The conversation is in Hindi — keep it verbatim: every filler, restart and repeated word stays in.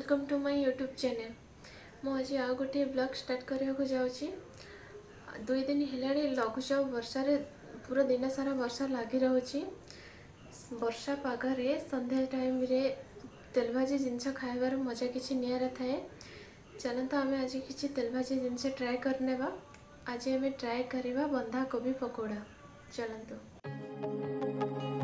Welcome to my YouTube channel. मुझे आज गोटे ब्लॉग स्टार्ट करने को जाऊँगी। दुई दिन है लघुचाप वर्षा पूरा दिन सारा वर्षा लगी रोचे। वर्षा पागरे संध्या टाइम रे तेल भाजी जिनस खाइबार मजा किसी निरा थाए। चलते आम आज किसी तेल भाजी जिनस ट्राए करने। आज आम ट्राए करवा बंधा कोबी पकोड़ा। चलतु